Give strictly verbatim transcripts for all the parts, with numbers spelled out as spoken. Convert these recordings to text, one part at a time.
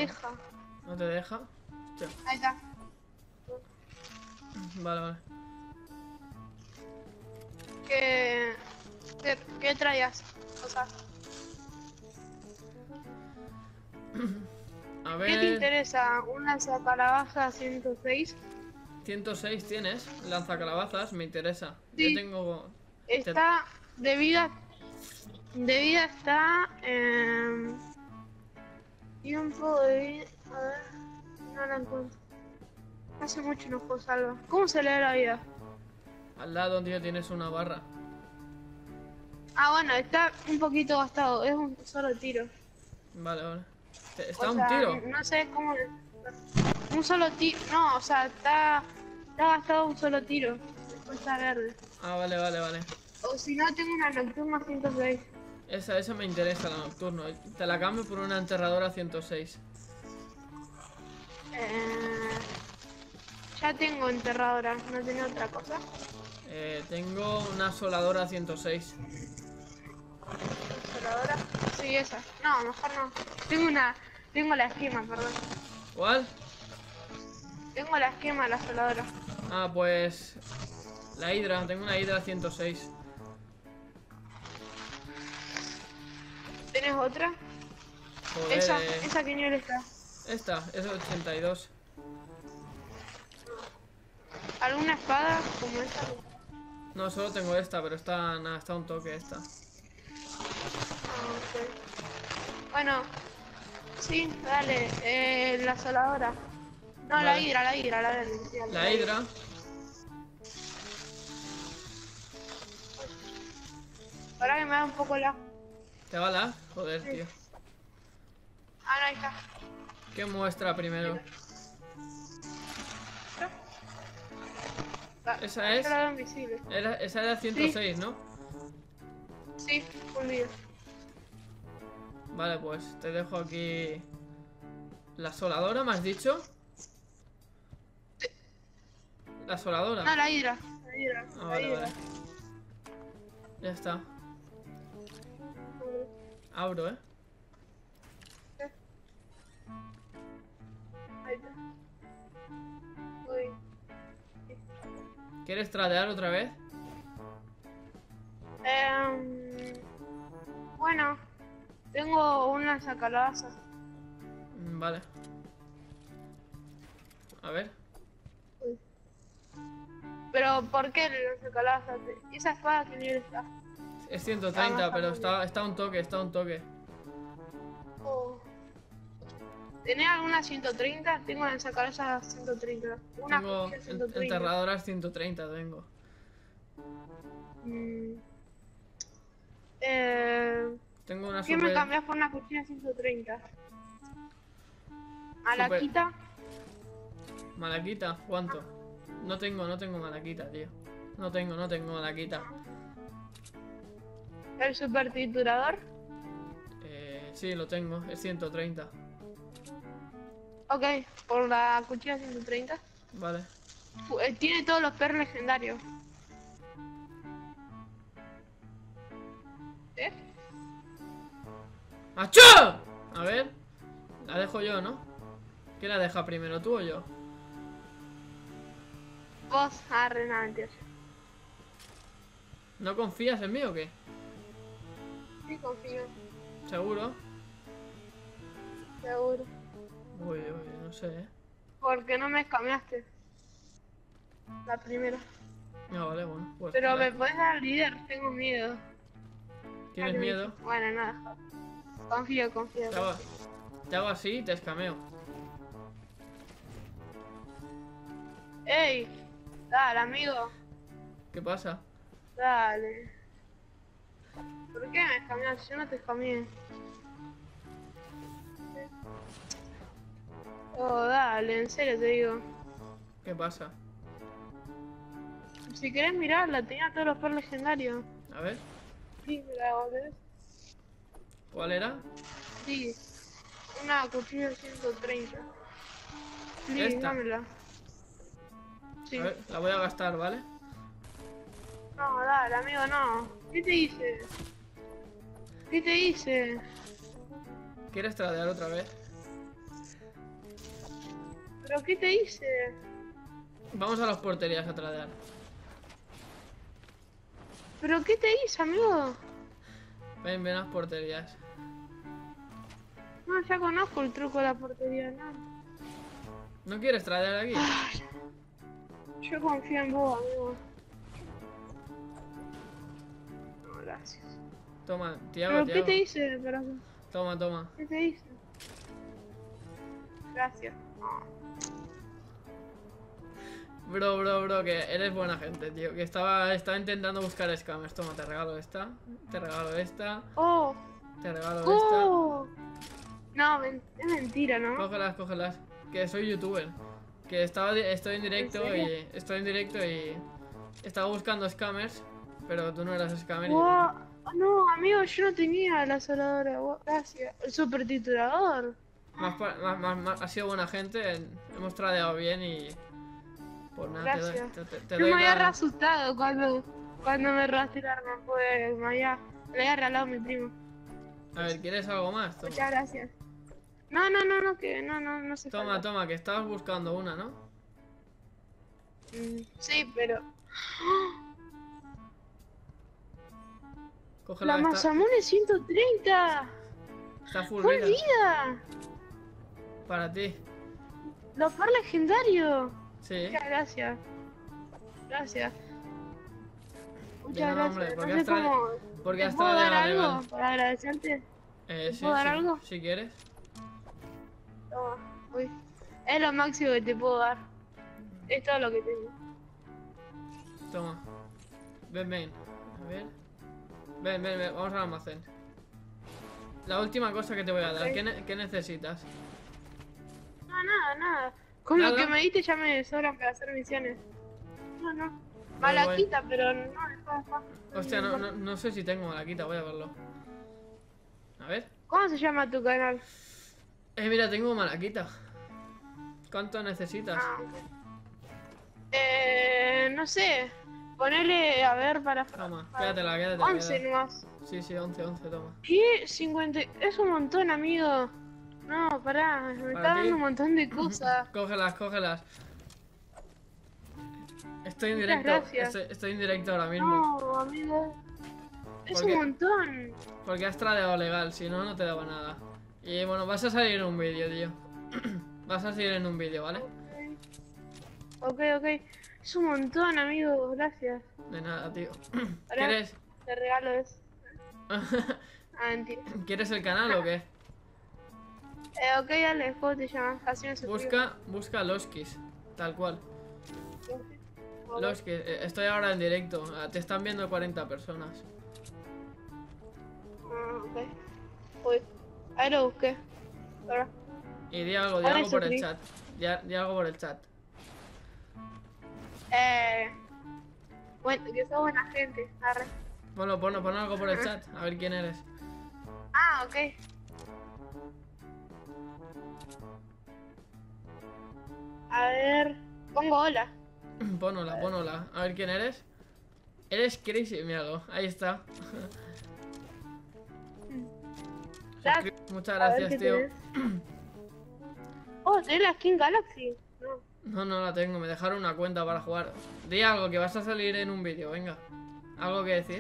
deja. ¿No te deja? Hostia. Ahí está. Vale, vale. ¿Qué, qué, qué traías? O sea, A ¿qué te ver... interesa? ¿Un lanzacalabazas ciento seis? ciento seis tienes, lanzacalabazas, me interesa. Yo Sí. tengo... te- Está de vida. De vida está. Eh, tiempo de vida. A ver. No la encuentro. Hace mucho no puedo salvar. ¿Cómo se lee la vida? Al lado, tío, tienes una barra. Ah, bueno, está un poquito gastado. Es un solo tiro. Vale, vale. Te- Está O un sea, tiro. no sé cómo. Un solo tiro. No, o sea, está. Está gastado un solo tiro. Después está verde. Ah, vale, vale, vale. O si no, tengo una nocturna ciento seis. Esa, esa me interesa, la nocturno. Te la cambio por una enterradora ciento seis. Eh, ya tengo enterradora. ¿No tiene otra cosa? Eh, tengo una asoladora ciento seis. ¿Enterradora? Sí, esa. No, mejor no. Tengo una. Tengo la esquema, perdón. ¿Cuál? Tengo la esquema de la asoladora. Ah, pues... La hidra, tengo una hidra ciento seis. ¿Tienes otra? Joder, Esa, eh, esa que nivel está. esta, es ochenta y dos. ¿Alguna espada como esa? No, solo tengo esta, pero está, nada, está un toque esta. Ah, ok. Bueno, sí, dale. Eh, la asoladora. No, la Vale. hidra, la hidra, la verde. sí, La hidra. Para que me da un poco la. ¿Te va la? Joder, Sí. tío. Ah, no, ahí está. ¿Qué muestra primero? La- Esa es... Yo la veo invisible. Era, esa era ciento seis, ¿no? Sí, olvido. Vale, pues te dejo aquí... ¿La asoladora, me has dicho? La asoladora. No, la hidra. La hidra. Ah, la vale, hidra. vale. Ya está. Abro, ¿eh? Ahí está. Uy. ¿Quieres tradear otra vez? Em, bueno, tengo un lanzacalabazas. Mm, Vale. A ver. Pero, ¿por qué el lanzacalabazas? ¿Esa espada qué nivel está? Es ciento treinta, Ah, pero más está, está un toque, está un toque. Oh. ¿Tenés alguna ciento treinta? Tengo lanzacalabazas ciento treinta. Una Tengo cuchilla en- ciento treinta. enterradoras ciento treinta, tengo. Mm. Eh, Tengo una ¿Qué me super... cambias por una cuchilla ciento treinta? ¿A la Super- quita? Malaquita, ¿cuánto? No tengo, no tengo malaquita, tío. No tengo, no tengo malaquita. ¿El super triturador? Eh, sí, lo tengo, es ciento treinta. Ok, por la cuchilla ciento treinta. Vale. Fu- eh, Tiene todos los perros legendarios. ¿Eh? ¡Achó! A ver. La dejo yo, ¿no? ¿Quién la deja primero, tú o yo? Vos, ah, Renan, mentira. ¿No confías en mí o qué? Sí, confío, ¿Seguro? seguro. Uy, uy, no sé, ¿eh? Porque no me escameaste. La primera. No, vale, bueno. Pues Pero vale. me puedes dar líder, tengo miedo. ¿Tienes Ah, miedo? Bueno, nada. Confío, confío. Te hago, te hago así y te escameo. ¡Ey! Dale, amigo. ¿Qué pasa? Dale. ¿Por qué me escameas? Yo no te escameé. Oh, dale, en serio te digo. ¿Qué pasa? Si querés mirarla, tenía todos los perros legendarios. A ver, Sí, la volvés. ¿cuál era? Sí. Una cuchilla ciento treinta. Sí, ¿Esta? dámela. Sí. A ver, la voy a gastar, ¿vale? No, dale, amigo, no. ¿Qué te hice? ¿Qué te hice? ¿Quieres tradear otra vez? ¿Pero qué te hice? Vamos a las porterías a tradear. ¿Pero qué te hice, amigo? Ven, ven a las porterías. No, ya conozco el truco de la portería, no. ¿No quieres tradear aquí? Yo confío en vos, amigo. No, gracias. Toma, Tiago, ¿Pero qué Tiago. te hice, corazón? Toma, toma. ¿Qué te hice? Gracias. No. Bro, bro, bro, que eres buena gente, tío. Que estaba, estaba intentando buscar scammers. Toma, te regalo esta. Te regalo esta. ¡Oh! Te regalo ¡Oh! No, men- es mentira, esta. ¿no? Cógelas, cógelas. Que soy youtuber. Que estaba, di- estoy en directo ¿En serio? y. Estoy en directo y. Estaba buscando scammers. Pero tú no eras scammer. y- Wow. No, amigo, yo no tenía la asoladora. Wow, gracias. El super titulador. Más, pa- más, más, más- has sido buena gente. Hemos tradeado bien y. Pues nada, te doy, Gracias. te, te- te Yo doy me había la- asustado cuando, cuando me robaste el arma, pues me había, le había regalado a mi primo. A ver, ¿quieres algo más? Toma, Muchas gracias. No, no, no, no, que no, no, no se toma, falta. toma, que estabas buscando una, ¿no? Mm, sí, pero... Cógela, La está, Masamune ciento treinta. está full ¡Full vida. vida! Para ti. Los par legendario. Sí. Muchas gracias. Gracias. De Muchas nada, hombre, gracias. porque No has sé trade- cómo... porque ¿Te has puedo dar tradeado algo legal. para agradecerte? Eh, sí, puedo dar sí, algo? si quieres. Toma, uy. Es lo máximo que te puedo dar. Es todo lo que tengo. Toma. Ven, ven. A ver. Ven, ven, ven. Vamos al almacén. La última cosa que te voy a dar. Ok. ¿Qué, ne- qué necesitas? No, nada, nada. Con ¿Nada? lo que me diste ya me sobran para hacer misiones. No, no. Voy, Malaquita, pero no, deja, deja. Hostia, no, no, no sé si tengo malaquita. Voy a verlo. A ver. ¿Cómo se llama tu canal? Eh, mira, tengo malaquita. ¿Cuánto necesitas? Ah, ok. Eh, no sé. Ponele, a ver, para... Toma, para- quédatela, quédatela. once quédatela. nomás. Sí, sí, once, once, toma. ¿Qué? cincuenta... Es un montón, amigo. No, pará. Me ¿Para está ti? dando un montón de cosas. Cógelas, cógelas. Estoy en Muchas directo. gracias. Estoy, estoy en directo ahora mismo. No, amigo. Es ¿Por un qué? montón. Porque has tradeado legal, si no, no te daba nada. Y bueno, vas a salir en un vídeo, tío. Vas a salir en un vídeo, ¿vale? Ok, ok. Es un montón, amigo. Gracias. De nada, tío. Pará, ¿Quieres? te regalo eso. Ah, mentira. ¿Quieres el canal o qué? Eh, ok, dale, ¿cómo te llamas? Así me suscribo. Busca, busca Loskis, tal cual. Ok. Loskis, eh, estoy ahora en directo. ah, Te están viendo cuarenta personas. Ah, ok. Uy, ahí lo busqué. Pará. Y di algo, di Ahora algo por el suscribí. chat. Di, di algo por el chat. Eh. Bueno, que sos buena gente. Arre. Ponlo, ponlo, pon algo por el chat. A ver quién eres. Ah, ok. A ver. Pongo hola. Pon hola, pon hola. A ver quién eres. Eres Crazy, míralo. Ahí está. Tac. Suscri- Muchas A ver gracias, qué tío. tenés. Oh, tenés la skin Galaxy. No. No, no la tengo, me dejaron una cuenta para jugar. Di algo, que vas a salir en un vídeo, venga. ¿Algo que decir?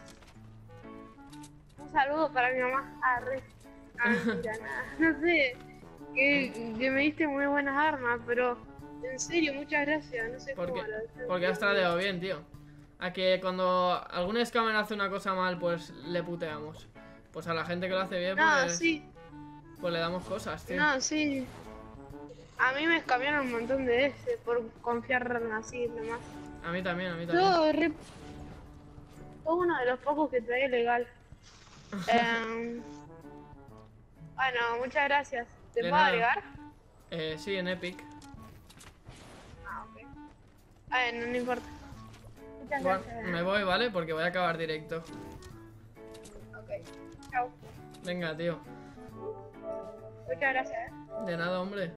Un saludo para mi mamá. Arre. Ah, mentira, nada. No sé. Que, que me diste muy buenas armas, pero en serio, muchas gracias. No sé ¿Por cómo qué? agradecer. Porque has tradeado bien, tío. A que cuando algún scammer hace una cosa mal, pues le puteamos. Pues a la gente que lo hace bien, No, pues, sí. pues le damos cosas, tío. No, sí. A mí me cambiaron un montón de veces por confiar así nomás. A mí también, a mí también. Yo re... Fue uno de los pocos que traía legal. Em, Bueno, muchas gracias. ¿Te De puedo nada. agregar? Eh, sí, en Epic. Ah, ok. A ver, no, no importa. Muchas Bueno, gracias. me voy, ¿vale? Porque voy a acabar directo. Ok. Chao. Venga, tío. Muchas gracias. eh. De nada, hombre.